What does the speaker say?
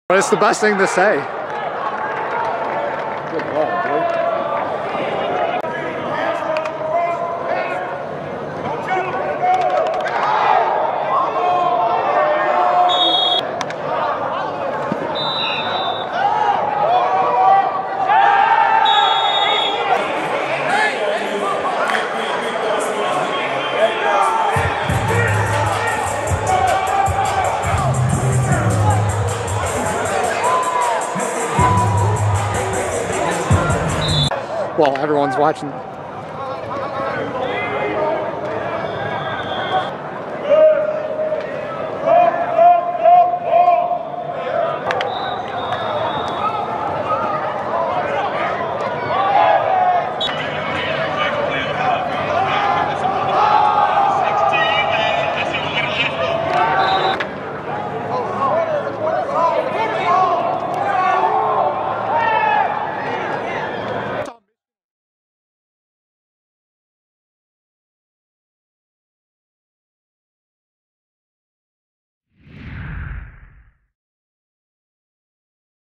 But it's the best thing to say. Good ball, boy. Well, everyone's watching.